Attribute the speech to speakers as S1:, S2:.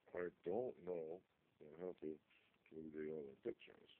S1: I don't know. I have to do the other pictures.